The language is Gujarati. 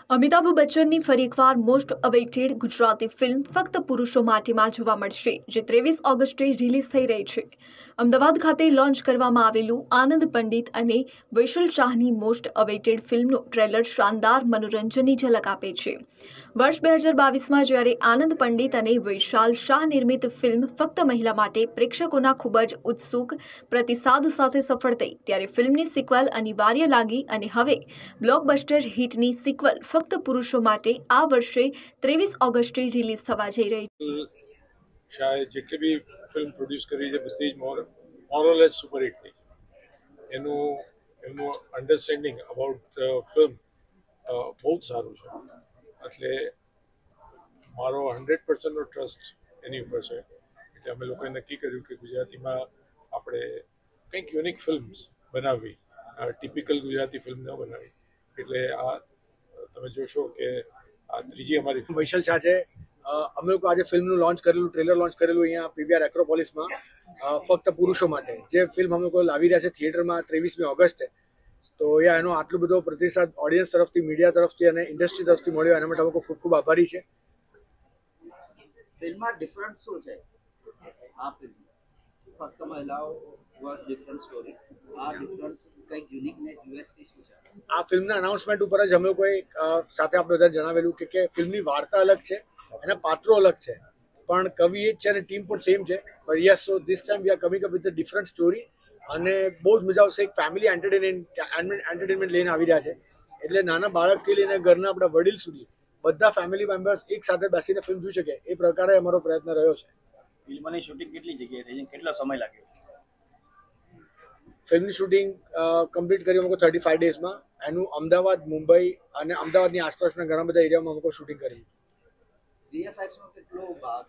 અમિતાભ બચ્ચનની ફરી એકવાર મોસ્ટ અવેઇટેડ ગુજરાતી ફિલ્મ ફક્ત પુરુષો માટેમાં જોવા મળશે, જે 23 ઓગસ્ટે રિલીઝ થઈ રહી છે. અમદાવાદ ખાતે લોન્ચ કરવામાં આવેલું આનંદ પંડિત અને વૈશલ શાહની મોસ્ટ અવેઇટેડ ફિલ્મનું ટ્રેલર શાનદાર મનોરંજનની ઝલક આપે છે. વર્ષ 2022માં જ્યારે આનંદ પંડિત અને વૈશાલ શાહ નિર્મિત ફિલ્મ ફક્ત મહિલા માટે પ્રેક્ષકોના ખૂબ જ ઉત્સુક પ્રતિસાદ સાથે સફળ થઈ, ત્યારે ફિલ્મની સિક્વલ અનિવાર્ય લાગી અને હવે બ્લોકબસ્ટર હિટની સિક્વલ ફક્ત પુરુષો માટે આ વર્ષે 23 ઓગસ્ટે રિલીઝ થવા જઈ રહી છે. શાયદ જેટલી બી ફિલ્મ પ્રોડ્યુસ કરી છે બધી જ મોરલેસ સુપર હિટ થઈ. એમનું અન્ડરસ્ટેન્ડિંગ અબાઉટ ફિલ્મ બહુ જ સારું છે. એટલે મારો 100%નો ટ્રસ્ટ એની ઉપર છે. એટલે અમે લોકોએ નક્કી કર્યું કે ગુજરાતીમાં આપણે કંઈક યુનિક ફિલ્મ્સ બનાવવી, ટિપિકલ ગુજરાતી ફિલ્મ ન બનાવી. એટલે આ તમે જોશો કે આ ત્રીજી અમારી વૈશલ શાહ છે. અમે લોકો આજે ફિલ્મનું લોન્ચ કરેલું, ટ્રેલર લોન્ચ કરેલું અહીંયા પીવીઆર એક્રોપોલિસમાં ફક્ત પુરુષો માટે. જે ફિલ્મ અમે લોકો લાવી રહ્યા છે થિયેટરમાં 23મી ઓગસ્ટે. તો એનો આટલો બધો પ્રતિસાદ ઓડિયન્સ તરફથી, મીડિયા તરફથી અને ઇન્ડસ્ટ્રી તરફથી મળ્યો, એના માટે અમે લોકો ખૂબ ખૂબ આભારી છે. ફિલ્મમાં ડિફરન્ટ શું છે? આ ફિલ્મ ફક્ત મહિલાઓ વોઝ ડિફરન્ટ સ્ટોરી. આ ડિફરન્ટ કંઈક યુનિકનેસ યુએસપી શું છે? આ ફિલ્મના અનાઉન્સમેન્ટ ઉપર જ અમે લોકોએ સાથે આપણે બધા જણાવેલું કે ફિલ્મની વાર્તા અલગ છે, એના પાત્રો અલગ છે, પણ કવિ એ જ છે અને ટીમ પણ સેમ છે. But yes, so this time we are coming up with a different story અને બહુ જ મજા આવશે. એક ફેમિલી એન્ટરટેનમેન્ટ લઈને આવી રહ્યા છે. એટલે નાના બાળકથી લઈને ઘરના આપણા વડીલ સુધી બધા ફેમિલી મેમ્બર્સ એક સાથે બેસીને ફિલ્મ જોઈ શકે એ પ્રકારે અમારો પ્રયત્ન રહ્યો છે. ફિલ્મની શૂટિંગ કેટલી જગ્યાએ થઈ છે, કેટલો સમય લાગ્યો? ફિલ્મની શૂટિંગ કમ્પ્લીટ કરી અમુક 35 ડેઝમાં. એનું અમદાવાદ, મુંબઈ અને અમદાવાદની આસપાસના ઘણા બધા એરિયામાં અમુક શૂટિંગ કરી. વીએફએક્સનો કેટલો ભાગ